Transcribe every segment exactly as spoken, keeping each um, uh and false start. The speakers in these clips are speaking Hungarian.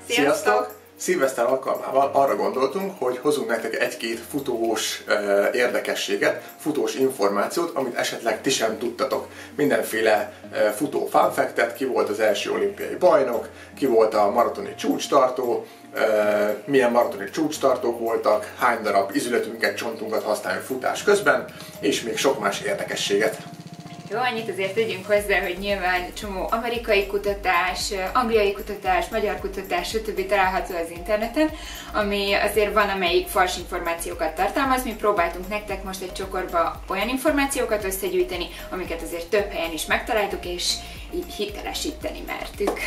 Sziasztok! Szilveszter alkalmával arra gondoltunk, hogy hozunk nektek egy-két futós uh, érdekességet, futós információt, amit esetleg ti sem tudtatok. Mindenféle uh, futó fun fact-et, ki volt az első olimpiai bajnok, ki volt a maratoni csúcstartó, uh, milyen maratoni csúcstartók voltak, hány darab izületünket, csontunkat használjuk futás közben, és még sok más érdekességet. Jó, annyit azért tegyünk hozzá, hogy nyilván csomó amerikai kutatás, angliai kutatás, magyar kutatás, stb. Található az interneten, ami azért van, amelyik fals információkat tartalmaz. Mi próbáltunk nektek most egy csokorba olyan információkat összegyűjteni, amiket azért több helyen is megtaláltuk, és így hitelesíteni mertük.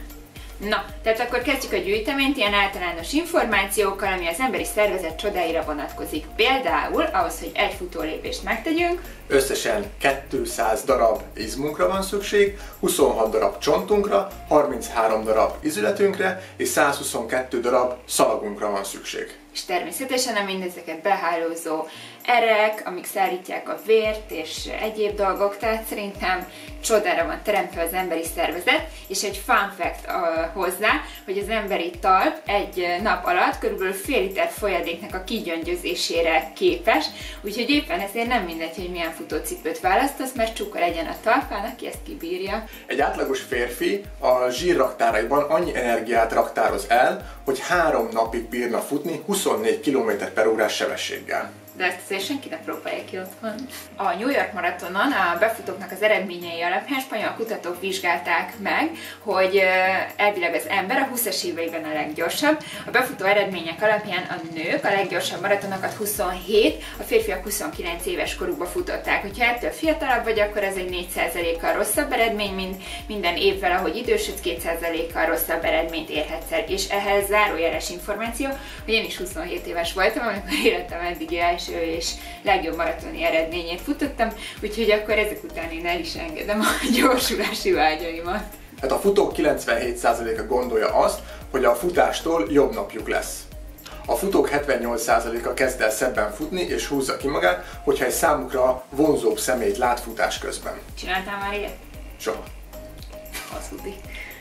Na, tehát akkor kezdjük a gyűjteményt ilyen általános információkkal, ami az emberi szervezet csodáira vonatkozik. Például ahhoz, hogy egy futólépést megtegyünk, összesen kétszáz darab izmunkra van szükség, huszonhat darab csontunkra, harminchárom darab izületünkre és százhuszonkettő darab szalagunkra van szükség. És természetesen a mindezeket behálózó erek, amik szállítják a vért és egyéb dolgok, tehát szerintem csodára van teremtve az emberi szervezet, és egy fun fact uh, hozzá, hogy az emberi talp egy nap alatt körülbelül fél liter folyadéknak a kigyöngyözésére képes, úgyhogy éppen ezért nem mindegy, hogy milyen futócipőt választasz, mert csuka legyen a talpán, aki ezt kibírja. Egy átlagos férfi a zsírraktáraiban annyi energiát raktároz el, hogy három napig bírna futni huszonnégy kilométer per órás sebességgel. De ezt azért senki ne próbálja ki otthon. A New York maratonon a befutóknak az eredményei alapján spanyol kutatók vizsgálták meg, hogy elvileg az ember a húszas éveiben a leggyorsabb. A befutó eredmények alapján a nők a leggyorsabb maratonokat huszonhét, a férfiak huszonkilenc éves korukba futották. Hogyha ettől fiatalabb vagy, akkor ez egy négy százalékkal rosszabb eredmény, mint minden évvel, ahogy idősödsz, két százalékkal rosszabb eredményt érhetsz el. És ehhez zárójeles információ, hogy én is huszonhét éves voltam, amikor életem eddigi első és legjobb maratoni eredményét futottam, úgyhogy akkor ezek után én el is engedem a gyorsulási vágyaimat. Hát a futók kilencvenhét százaléka gondolja azt, hogy a futástól jobb napjuk lesz. A futók hetvennyolc százaléka kezd el szebben futni és húzza ki magát, hogyha egy számukra vonzóbb személyt lát futás közben. Csináltál már ilyet? Soha. Hazudi.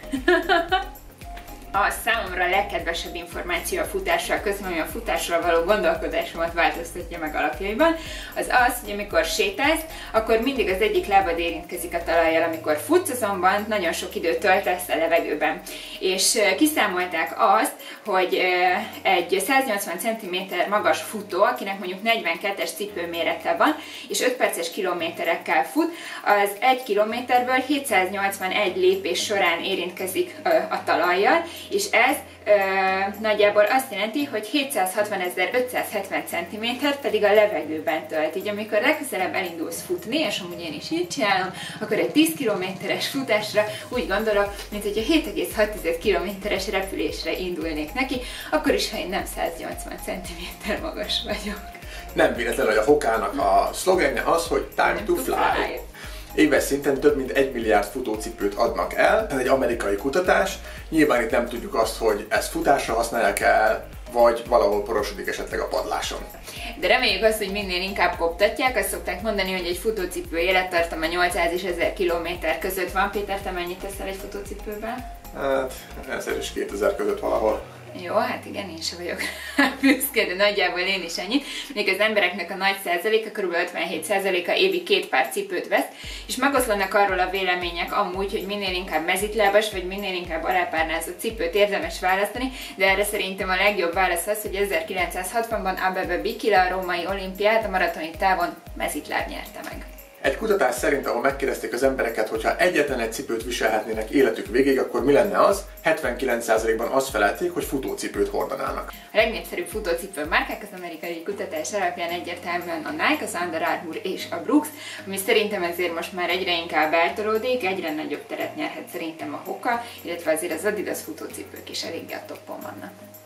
A számomra a legkedvesebb információ a futással közben, ami a futásról való gondolkodásomat változtatja meg alapjaiban, az az, hogy amikor sétálsz, akkor mindig az egyik lábad érintkezik a talajjal, amikor futsz, azonban nagyon sok időt töltesz a levegőben. És kiszámolták azt, hogy egy száznyolcvan centiméter magas futó, akinek mondjuk negyvenkettes cipőmérete van, és öt perces kilométerekkel fut, az egy kilométerből hétszáznyolcvanegy lépés során érintkezik a talajjal, és ez ö, nagyjából azt jelenti, hogy hétszázhatvanezer-ötszázhetven centimétert pedig a levegőben tölt. Így amikor legközelebb elindulsz futni, és amúgy én is így csinálom, akkor egy tíz kilométeres futásra úgy gondolok, mint hogy a hét egész hat kilométeres repülésre indulnék neki, akkor is, ha én nem száznyolcvan centiméter magas vagyok. Nem véletlen, hogy a Hokának a szlogenje az, hogy time to fly. Éves szinten több mint egy milliárd futócipőt adnak el, ez egy amerikai kutatás. Nyilván itt nem tudjuk azt, hogy ezt futásra használják el, vagy valahol porosodik esetleg a padláson. De reméljük azt, hogy minél inkább koptatják, azt szokták mondani, hogy egy futócipő élettartama nyolcszáz és ezer kilométer között van. Péter, te mennyit teszel egy futócipőben? Hát ezer és kétezer között valahol. Jó, hát igen, én sem vagyok büszke, de nagyjából én is ennyit. Még az embereknek a nagy százaléka, kb. ötvenhét százaléka évi két pár cipőt vesz, és megoszlanak arról a vélemények amúgy, hogy minél inkább mezitlábas, vagy minél inkább alápárnázott cipőt érdemes választani, de erre szerintem a legjobb válasz az, hogy ezerkilencszázhatvanban Abebe Bikila a római olimpiát a maratoni távon mezitláb nyerte meg. Egy kutatás szerint, ahol megkérdezték az embereket, hogyha egyetlen egy cipőt viselhetnének életük végéig, akkor mi lenne az? hetvenkilenc százalékban azt felelték, hogy futócipőt hordanának. A legnépszerűbb futócipő márkák az amerikai kutatás alapján egyértelműen a Nike, az Under Armour és a Brooks, ami szerintem ezért most már egyre inkább eltolódik, egyre nagyobb teret nyerhet szerintem a Hoka, illetve azért az Adidas futócipők is eléggé a toppon vannak.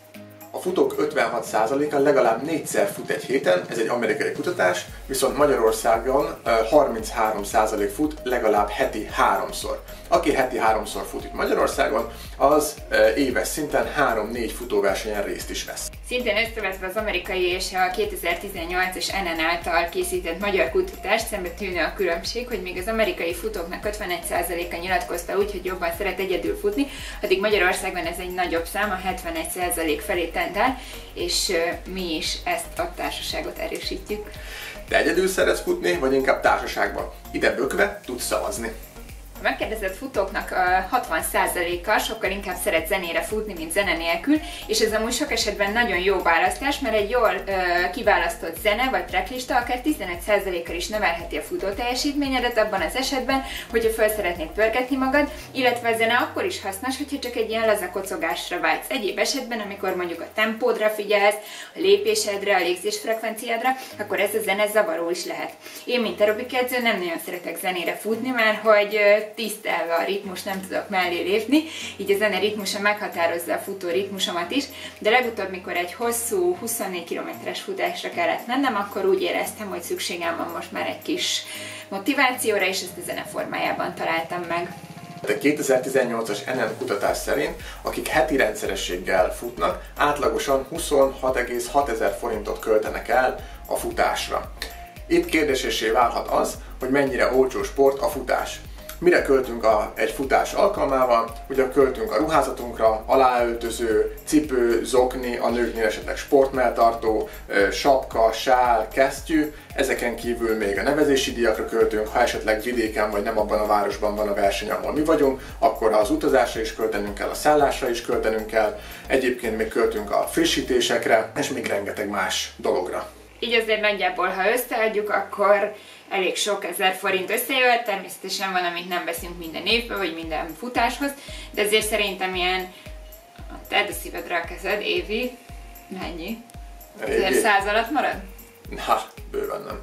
A futók ötvenhat százaléka legalább négyszer fut egy héten, ez egy amerikai kutatás, viszont Magyarországon harminchárom százalék fut legalább heti háromszor. Aki heti háromszor fut itt Magyarországon, az éves szinten három-négy futóversenyen részt is vesz. Szintén összevetve az amerikai és a kétezer-tizennyolcas en en által készített magyar kutatást, szembe tűnő a különbség, hogy még az amerikai futóknak ötvenegy százaléka nyilatkozta úgy, hogy jobban szeret egyedül futni, addig Magyarországon ez egy nagyobb szám, a hetvenegy százalék felé tendál, és mi is ezt a társaságot erősítjük. Te egyedül szeretsz futni, vagy inkább társaságban? Ide bökve tudsz szavazni. A megkérdezett futóknak a hatvan százaléka sokkal inkább szeret zenére futni, mint zene nélkül, és ez amúgy sok esetben nagyon jó választás, mert egy jól ö, kiválasztott zene vagy tracklista akár tizenegy százalékkal is növelheti a futó teljesítményedet abban az esetben, hogyha fel szeretnéd pörgetni magad, illetve a zene akkor is hasznos, hogyha csak egy ilyen laza kocogásra vágysz. Egyéb esetben, amikor mondjuk a tempódra figyelsz, a lépésedre, a légzésfrekvenciádra, akkor ez a zene zavaró is lehet. Én, mint aerobikedző, nem nagyon szeretek zenére futni, mert hogy tisztelve a ritmus nem tudok mellé lépni, így a zene ritmusa meghatározza a futó ritmusomat is, de legutóbb, mikor egy hosszú huszonnégy kilométeres futásra kellett mennem, akkor úgy éreztem, hogy szükségem van most már egy kis motivációra, és ezt a zene formájában találtam meg. A kétezer-tizennyolcas en en kutatás szerint, akik heti rendszerességgel futnak, átlagosan huszonhat egész hat ezer forintot költenek el a futásra. Itt kérdésessé válhat az, hogy mennyire olcsó sport a futás. Mire költünk a, egy futás alkalmával? Ugye költünk a ruházatunkra, aláöltöző, cipő, zokni, a nőknél esetleg sportmelltartó, sapka, sál, kesztyű, ezeken kívül még a nevezési díjakra költünk, ha esetleg vidéken vagy nem abban a városban van a verseny, ahol mi vagyunk, akkor az utazásra is költenünk kell, a szállásra is költenünk kell, egyébként még költünk a frissítésekre, és még rengeteg más dologra. Így azért nagyjából, ha összeadjuk, akkor elég sok ezer forint összejöhet, természetesen van, amit nem veszünk minden évben, vagy minden futáshoz, de azért szerintem ilyen, tedd a szívedre a kezed, évi, mennyi? ezerszáz alatt marad? Na, bőven nem.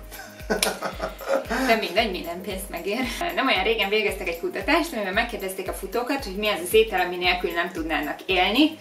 De mindegy, minden pénzt megér. Nem olyan régen végeztek egy kutatást, amiben megkérdezték a futókat, hogy mi az az étel, ami nélkül nem tudnának élni,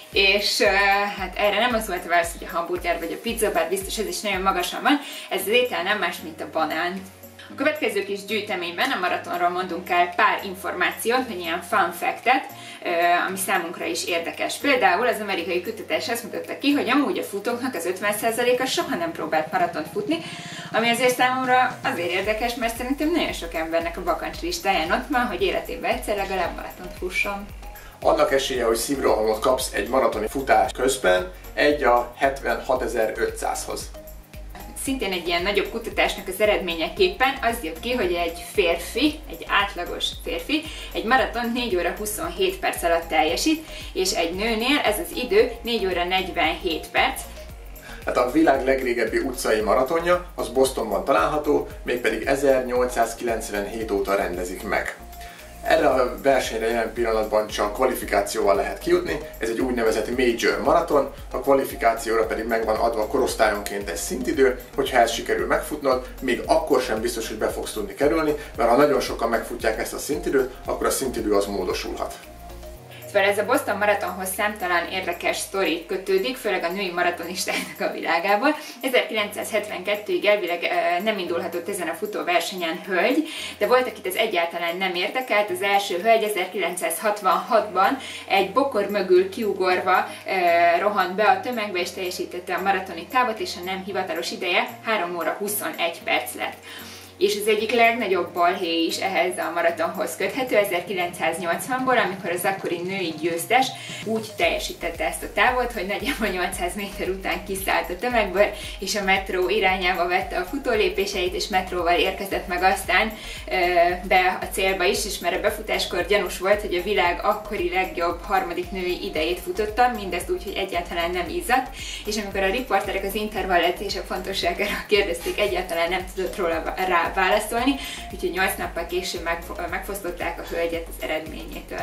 és uh, hát erre nem az volt a válasz, hogy a hamburger vagy a pizza, bár biztos ez is nagyon magasan van, ez az étel nem más, mint a banán. A következő kis gyűjteményben a maratonról mondunk el pár információt, egy ilyen fun fact-et, uh, ami számunkra is érdekes. Például az amerikai kutatás azt mutatta ki, hogy amúgy a futóknak az ötven százaléka soha nem próbált maratont futni, ami azért számomra azért érdekes, mert szerintem nagyon sok embernek a bakancs listáján ott van, hogy életében egyszer legalább maratont fusson. Annak esélye, hogy szívrohamot kapsz egy maratoni futás közben, egy a hetvenhatezer-ötszázhoz. Szintén egy ilyen nagyobb kutatásnak az eredményeképpen az jött ki, hogy egy férfi, egy átlagos férfi egy maraton négy óra huszonhét perc alatt teljesít, és egy nőnél ez az idő négy óra negyvenhét perc. Hát a világ legrégebbi utcai maratonja az Bostonban található, mégpedig ezernyolcszázkilencvenhét óta rendezik meg. Erre a versenyre jelen pillanatban csak kvalifikációval lehet kijutni, ez egy úgynevezett major maraton, a kvalifikációra pedig megvan adva korosztályonként egy szintidő, hogyha ezt sikerül megfutnod, még akkor sem biztos, hogy be fogsz tudni kerülni, mert ha nagyon sokan megfutják ezt a szintidőt, akkor a szintidő az módosulhat. Szóval ez a Boston maratonhoz számtalan érdekes sztori kötődik, főleg a női maratonistáknak a világából. ezerkilencszázhetvenkettőig elvileg nem indulhatott ezen a futóversenyen hölgy, de volt, akit ez egyáltalán nem érdekelt. Az első hölgy ezerkilencszázhatvanhatban egy bokor mögül kiugorva rohant be a tömegbe és teljesítette a maratoni távot, és a nem hivatalos ideje három óra huszonegy perc lett. És az egyik legnagyobb balhé is ehhez a maratonhoz köthető, ezerkilencszáznyolcvanból, amikor az akkori női győztes úgy teljesítette ezt a távot, hogy nagyjából nyolcszáz méter után kiszállt a tömegből, és a metró irányába vette a futólépéseit, és metróval érkezett meg aztán ö, be a célba is, és mert a befutáskor gyanús volt, hogy a világ akkori legjobb harmadik női idejét futotta, mindezt úgy, hogy egyáltalán nem izzadt, és amikor a riporterek az intervalledzések fontosságára kérdezték, egyáltalán nem tudott róla rá válaszolni, úgyhogy nyolc nappal később megfosztották a hölgyet az eredményétől.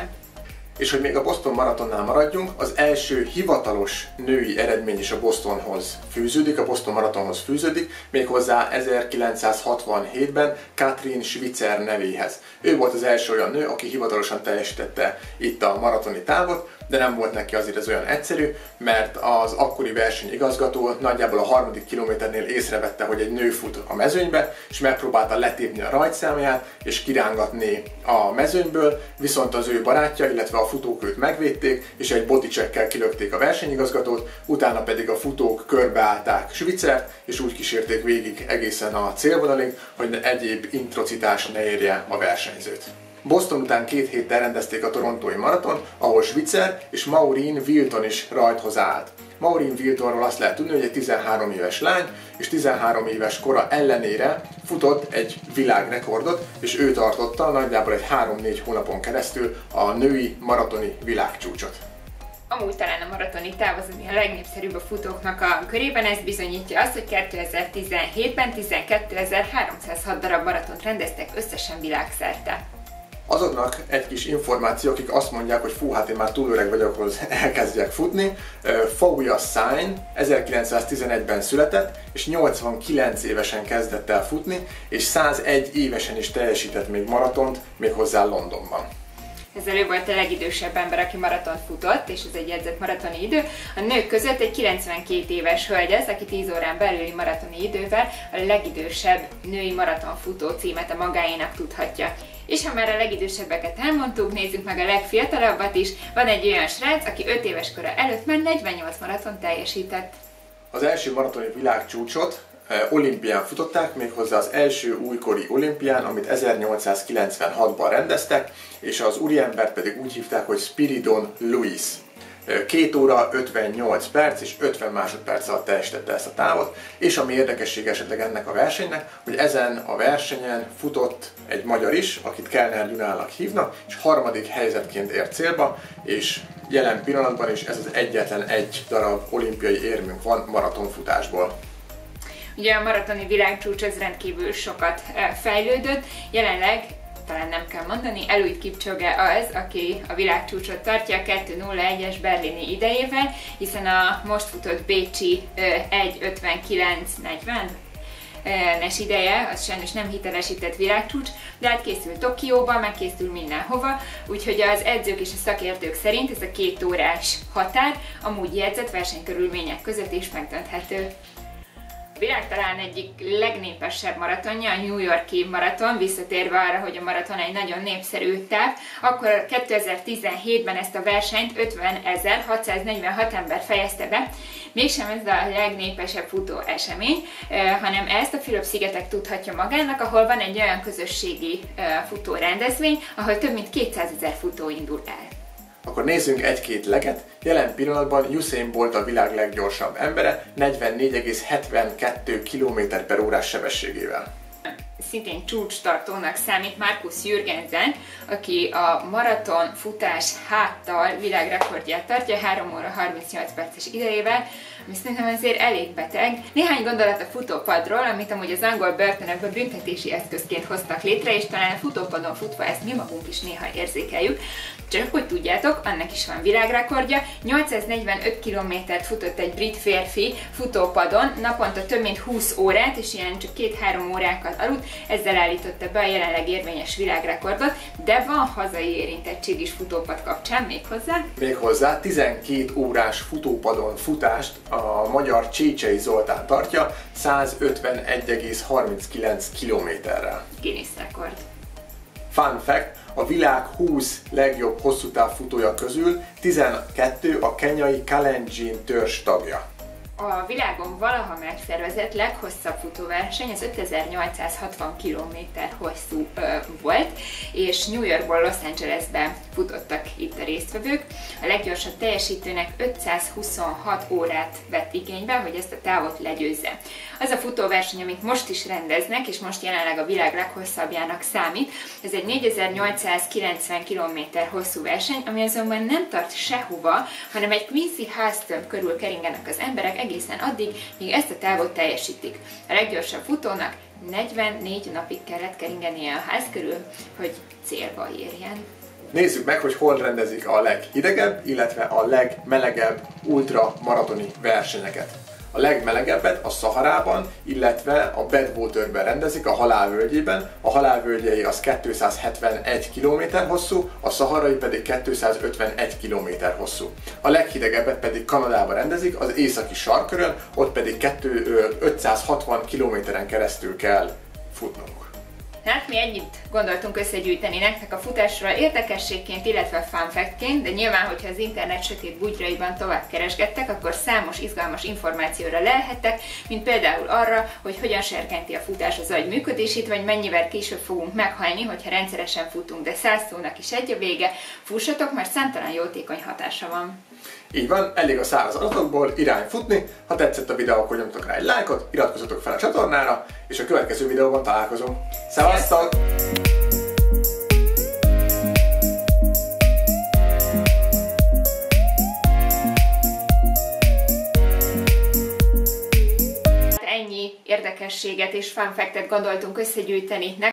És hogy még a Boston maratonnál maradjunk, az első hivatalos női eredmény is a Bostonhoz fűződik, a Boston maratonhoz fűződik, méghozzá ezerkilencszázhatvanhétben Katrin Schwitzer nevéhez. Ő volt az első olyan nő, aki hivatalosan teljesítette itt a maratoni távot, de nem volt neki azért ez olyan egyszerű, mert az akkori versenyigazgató nagyjából a harmadik kilométernél észrevette, hogy egy nő fut a mezőnybe, és megpróbálta letépni a rajtszámját és kirángatni a mezőnyből, viszont az ő barátja, illetve a futók őt megvédték, és egy bodycheckkel kilökték a versenyigazgatót, utána pedig a futók körbeállták Svitzert, és úgy kísérték végig egészen a célvonalig, hogy egyéb introcitás ne érje a versenyzőt. Boston után két héttel rendezték a torontói maraton, ahol Switzer és Maureen Wilton is rajthoz állt. Maureen Wiltonról azt lehet tudni, hogy egy tizenhárom éves lány, és tizenhárom éves kora ellenére futott egy világrekordot, és ő tartotta nagyjából egy három-négy hónapon keresztül a női maratoni világcsúcsot. Amúgy talán a maratoni táv az, ami a legnépszerűbb a futóknak a körében, ez bizonyítja azt, hogy kétezer-tizenhétben tizenkétezer-háromszázhat darab maratont rendeztek összesen világszerte. Azoknak egy kis információ, akik azt mondják, hogy fú, hát én már túl öreg vagyok, hogy elkezdjek futni. Fauja Sain ezerkilencszáztizenegyben született, és nyolcvankilenc évesen kezdett el futni, és százegy évesen is teljesített még maratont, méghozzá Londonban. Ezzel ő volt a legidősebb ember, aki maratont futott, és ez egy jegyzett maratoni idő. A nők között egy kilencvenkét éves hölgy ez, aki tíz órán belüli maratoni idővel a legidősebb női maratonfutó címet a magáénak tudhatja. És ha már a legidősebbeket elmondtuk, nézzük meg a legfiatalabbat is. Van egy olyan srác, aki öt éves kora előtt már negyvennyolc maraton teljesített. Az első maratoni világcsúcsot olimpián futották, méghozzá az első újkori olimpián, amit ezernyolcszázkilencvenhatban rendeztek, és az úriembert pedig úgy hívták, hogy Spiridon Lewis. két óra ötvennyolc perc és ötven másodperc alatt teljesítette ezt a távot, és ami érdekesség esetleg ennek a versenynek, hogy ezen a versenyen futott egy magyar is, akit Kellner Gyulának hívnak, és harmadik helyzetként ért célba, és jelen pillanatban is ez az egyetlen egy darab olimpiai érmünk van maratonfutásból. Ugye a maratoni világcsúcs az rendkívül sokat fejlődött, jelenleg talán nem kell mondani, Eliud Kipchoge az, aki a világcsúcsot tartja kettő nulla egyes berlini idejével, hiszen a most futott bécsi egy ötvenkilenc negyven nes ideje, az sajnos nem hitelesített világcsúcs, de hát készül Tokióba, meg készül mindenhova, úgyhogy az edzők és a szakértők szerint ez a két órás határ amúgy jegyzett versenykörülmények között is megdönthető. A világ talán egyik legnépesebb maratonja, a New York-i maraton, visszatérve arra, hogy a maraton egy nagyon népszerű táv, akkor kétezer-tizenhétben ezt a versenyt ötvenezer-hatszáznegyvenhat ember fejezte be. Mégsem ez a legnépesebb futó esemény, hanem ezt a Fülöp-szigetek tudhatja magának, ahol van egy olyan közösségi futó rendezvény, ahol több mint kétszázezer futó indul el. Akkor nézzünk egy-két leget. Jelen pillanatban Usain Bolt a világ leggyorsabb embere, negyvennégy egész hetvenkettő kilométer per órás sebességével. Szintén csúcstartónak számít Markus Jürgensen, aki a maraton futás háttal világrekordját tartja három óra harmincnyolc perces idejével, ami szerintem azért elég beteg. Néhány gondolat a futópadról, amit amúgy az angol börtönökben büntetési eszközként hoztak létre, és talán a futópadon futva ezt mi magunk is néha érzékeljük. Csak hogy tudjátok, annak is van világrekordja. nyolcszáznegyvenöt kilométert futott egy brit férfi futópadon, naponta több mint húsz órát, és ilyen csak két-három órákat aludt, ezzel állította be a jelenleg érvényes világrekordot, de van hazai érintettség is futópad kapcsán méghozzá. Méghozzá tizenkét órás futópadon futást a magyar Csécsei Zoltán tartja százötvenegy egész harminckilenc kilométerrel. Guinness rekord. Fun fact, a világ húsz legjobb hosszútáv futója közül tizenkettő a kenyai Kalenjin törzs tagja. A világon valaha megszervezett leghosszabb futóverseny az ötezer-nyolcszázhatvan kilométer hosszú ö, volt, és New Yorkból Los Angelesbe futottak itt a résztvevők. A leggyorsabb teljesítőnek ötszázhuszonhat órát vett igénybe, hogy ezt a távot legyőzze. Az a futóverseny, amit most is rendeznek, és most jelenleg a világ leghosszabbjának számít, ez egy négyezer-nyolcszázkilencven kilométer hosszú verseny, ami azonban nem tart sehova, hanem egy Quincy háztömb körül keringenek az emberek egészen addig, míg ezt a távot teljesítik. A leggyorsabb futónak negyvennégy napig kellett keringenie a ház körül, hogy célba érjen. Nézzük meg, hogy hol rendezik a leghidegebb, illetve a legmelegebb ultramaratoni versenyeket. A legmelegebbet a Szaharában, illetve a Badwaterben rendezik, a halálvölgyében. A halálvölgyei az kétszázhetvenegy kilométer hosszú, a szaharai pedig kétszázötvenegy kilométer hosszú. A leghidegebbet pedig Kanadában rendezik, az északi sarkkörön, ott pedig ötszázhatvan kilométeren keresztül kell futnunk. Hát mi ennyit gondoltunk összegyűjteni nektek a futásról érdekességként, illetve fun fact-ként, de nyilván, hogyha az internet sötét bugyraiban tovább keresgettek, akkor számos izgalmas információra lelhettek, mint például arra, hogy hogyan serkenti a futás az agy működését, vagy mennyivel később fogunk meghalni, hogyha rendszeresen futunk, de száz szónak is egy a vége, fussatok, mert számtalan jótékony hatása van. Így van, elég a száraz adatokból, irány futni. Ha tetszett a videó, akkor nyomjatok rá egy lájkot, iratkozzatok fel a csatornára, és a következő videóban találkozunk. Szevasztok! Ennyi érdekességet és fun fact-et gondoltunk összegyűjteni.